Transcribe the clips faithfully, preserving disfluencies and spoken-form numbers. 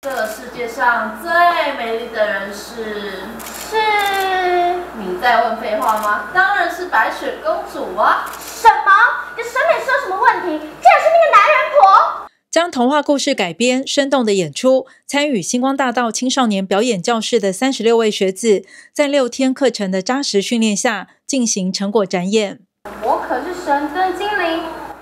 这个世界上最美丽的人是是？ 你在问废话吗？当然是白雪公主啊！ 什么？你审美是有什么问题？竟然是那个男人婆！ 将童话故事改编，生动的演出，参与星光大道青少年表演教室的三十六位学子，在六天课程的扎实训练下，进行成果展演。 我可是神灯精灵。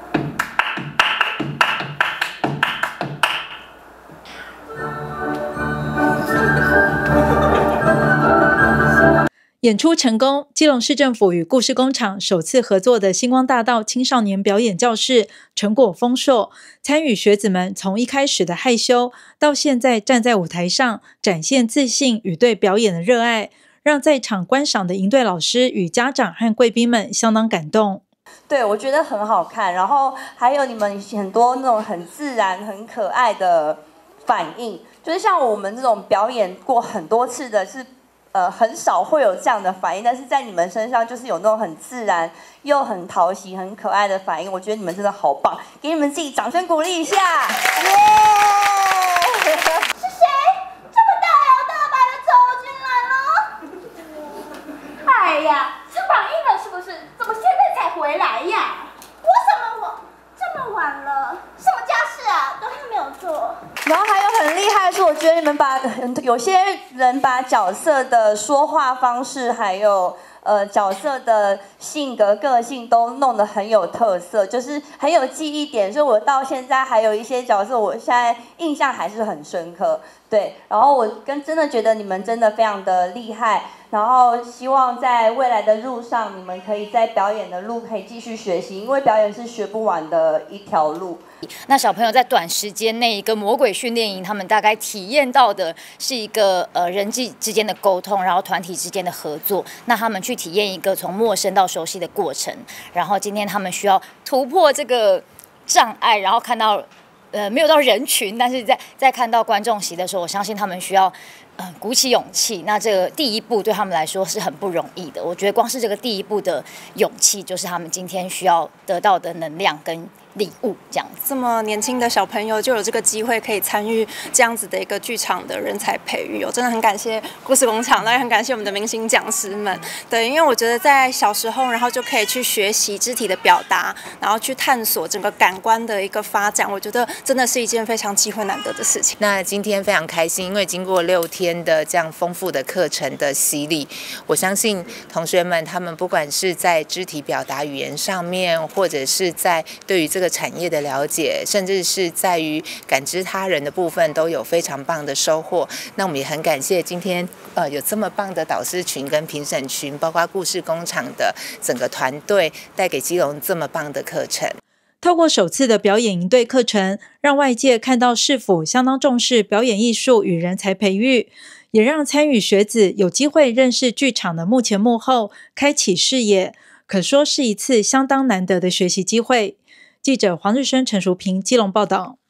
演出成功，基隆市政府与故事工厂首次合作的星光大道青少年表演教室成果丰硕。参与学子们从一开始的害羞，到现在站在舞台上展现自信与对表演的热爱，让在场观赏的营队老师与家长和贵宾们相当感动。 对，我觉得很好看，然后还有你们很多那种很自然、很可爱的反应，就是像我们这种表演过很多次的是。呃，很少会有这样的反应，但是在你们身上就是有那种很自然又很讨喜、很可爱的反应。我觉得你们真的好棒，给你们自己掌声鼓励一下！耶！ 是谁这么大摇大摆的走进来了？哎呀，吃榜一了是不是？怎么现在才回来呀？我怎么我这么晚了？什么家事啊，都还没有做。 然后还有很厉害的是，我觉得你们把有些人把角色的说话方式，还有呃角色的性格、个性都弄得很有特色，就是很有记忆点。所以我到现在还有一些角色，我现在印象还是很深刻。对，然后我跟真的觉得你们真的非常的厉害。然后希望在未来的路上，你们可以在表演的路可以继续学习，因为表演是学不完的一条路。 那小朋友在短时间内一个魔鬼训练营，他们大概体验到的是一个呃人际之间的沟通，然后团体之间的合作。那他们去体验一个从陌生到熟悉的过程。然后今天他们需要突破这个障碍，然后看到呃没有到人群，但是在在看到观众席的时候，我相信他们需要。嗯，鼓起勇气，那这个第一步对他们来说是很不容易的。我觉得光是这个第一步的勇气，就是他们今天需要得到的能量跟礼物，这样子。 这么年轻的小朋友就有这个机会可以参与这样子的一个剧场的人才培育，我真的很感谢故事工厂，也很感谢我们的明星讲师们。对，因为我觉得在小时候，然后就可以去学习肢体的表达，然后去探索整个感官的一个发展，我觉得真的是一件非常机会难得的事情。 那今天非常开心，因为经过六天的这样丰富的课程的洗礼，我相信同学们他们不管是在肢体表达语言上面，或者是在对于这个产业的了解，甚至是在于感知他人的部分，都有非常棒的收获。那我们也很感谢今天呃有这么棒的导师群跟评审群，包括故事工厂的整个团队，带给基隆这么棒的课程。 透过首次的表演营队课程，让外界看到市府相当重视表演艺术与人才培育，也让参与学子有机会认识剧场的幕前幕后，开启视野，可说是一次相当难得的学习机会。记者黄日升、陈淑平基隆报道。